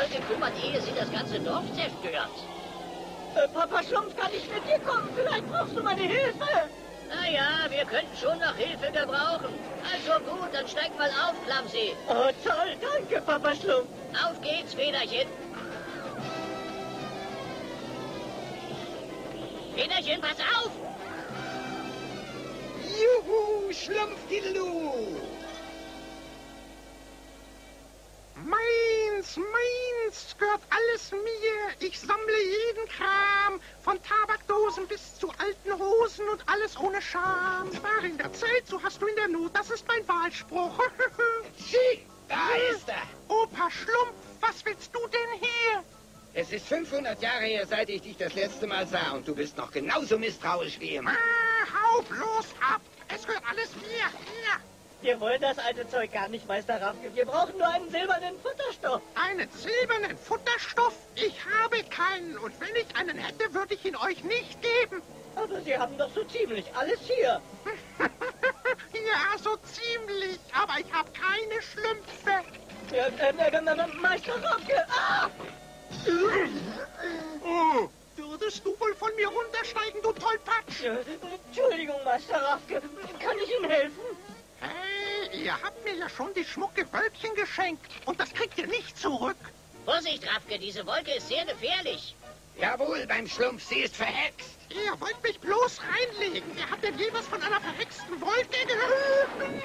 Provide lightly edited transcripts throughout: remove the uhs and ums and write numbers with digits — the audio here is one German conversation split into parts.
Folge kümmern, ehe sie das ganze Dorf zerstört. Papa Schlumpf, kann ich mit dir kommen? Vielleicht brauchst du meine Hilfe. Naja, wir könnten schon noch Hilfe gebrauchen. Also gut, dann steig mal auf, Clumsy. Oh, toll, danke, Papa Schlumpf. Auf geht's, Federchen. Federchen, pass auf! Juhu, Schlumpfdiddelu! Meins, gehört alles mir. Ich sammle jeden Kram, von Tabakdosen bis zu alten Hosen und alles ohne Scham. Spare in der Zeit, so hast du in der Not, das ist mein Wahlspruch. Sieh, da ist er. Opa Schlumpf, was willst du denn hier? Es ist 500 Jahre her, seit ich dich das letzte Mal sah und du bist noch genauso misstrauisch wie immer. Hau bloß ab, es gehört alles mir. Hier. Wir wollen das alte Zeug gar nicht, Meister Raffke. Wir brauchen nur einen silbernen Futterstoff. Einen silbernen Futterstoff? Ich habe keinen. Und wenn ich einen hätte, würde ich ihn euch nicht geben. Aber Sie haben doch so ziemlich alles hier. Ja, so ziemlich. Aber ich habe keine Schlümpfe. Meister Raffke. Ah! Oh, würdest du wohl von mir runtersteigen, du Tollpatsch? Entschuldigung, Meister Raffke. Kann ich Ihnen helfen? Hey, ihr habt mir ja schon die schmucke Wölkchen geschenkt. Und das kriegt ihr nicht zurück. Vorsicht, Raffke, diese Wolke ist sehr gefährlich. Jawohl, beim Schlumpf, sie ist verhext. Ihr wollt mich bloß reinlegen. Ihr habt denn jemals von einer verhexten Wolke gehört?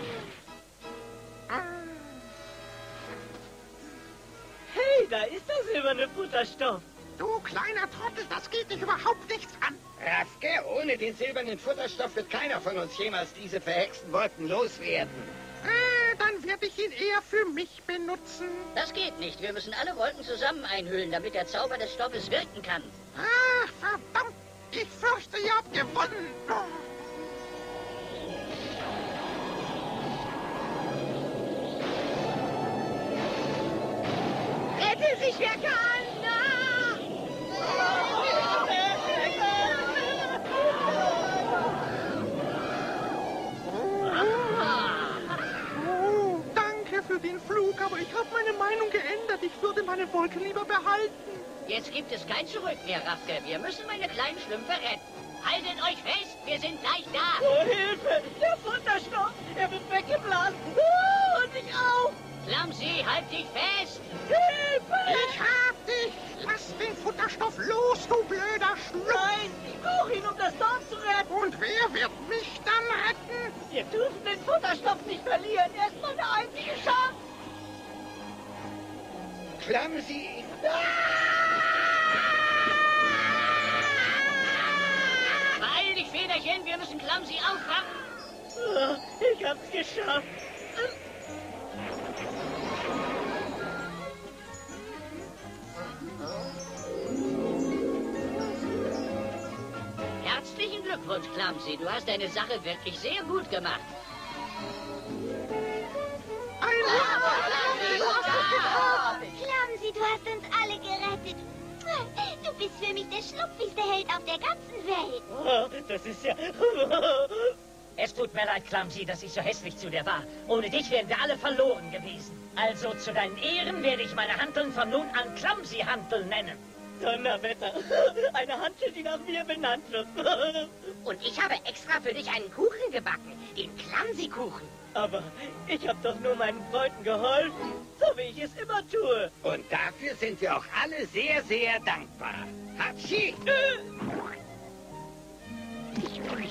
Hey, da ist der silberne Futterstoff. Du kleiner Trottel, das geht dich überhaupt nichts an. Raffke, ohne den silbernen Futterstoff wird keiner von uns jemals diese verhexten Wolken loswerden. Dann werde ich ihn eher für mich benutzen. Das geht nicht. Wir müssen alle Wolken zusammen einhüllen, damit der Zauber des Stoffes wirken kann. Ach, verdammt. Ich fürchte, ihr habt gewonnen. Rette sich, wer kann! Oh, danke für den Flug, aber ich habe meine Meinung geändert. Ich würde meine Wolke lieber behalten. Jetzt gibt es kein Zurück mehr, Raffke. Wir müssen meine kleinen Schlümpfe retten. Haltet euch fest, wir sind gleich da. Oh, Hilfe! Der Futterstoff! Er wird weggeblasen! Und ich auch! Clumsy, halt dich fest! Hilfe! Ich hab dich. Lass den Futterstoff los, du blöder Schlumpf. Nein! Ich brauche ihn, um das Dorf zu retten! Und wer wird mich dann retten? Wir dürfen den Futterstoff nicht verlieren! Er ist meine einzige Chance! Clumsy. Beeil dich, Federchen, wir müssen Clumsy auffangen. Oh, ich hab's geschafft! Herzlichen Glückwunsch, Clumsy. Du hast deine Sache wirklich sehr gut gemacht. Clumsy, du hast uns alle gerettet. Du bist für mich der schlumpfigste Held auf der ganzen Welt. Oh, das ist ja... Es tut mir leid, Clumsy, dass ich so hässlich zu dir war. Ohne dich wären wir alle verloren gewesen. Also zu deinen Ehren werde ich meine Hanteln von nun an Clumsy-Hanteln nennen. Donnerwetter! Eine Hantel, die nach mir benannt wird. Und ich habe extra für dich einen Kuchen gebacken, den Clumsy-Kuchen. Aber ich habe doch nur meinen Freunden geholfen, so wie ich es immer tue. Und dafür sind wir auch alle sehr, sehr dankbar. Hatschi!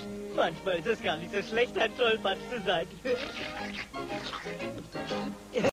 Manchmal ist es gar nicht so schlecht, ein Tollpatsch zu sein.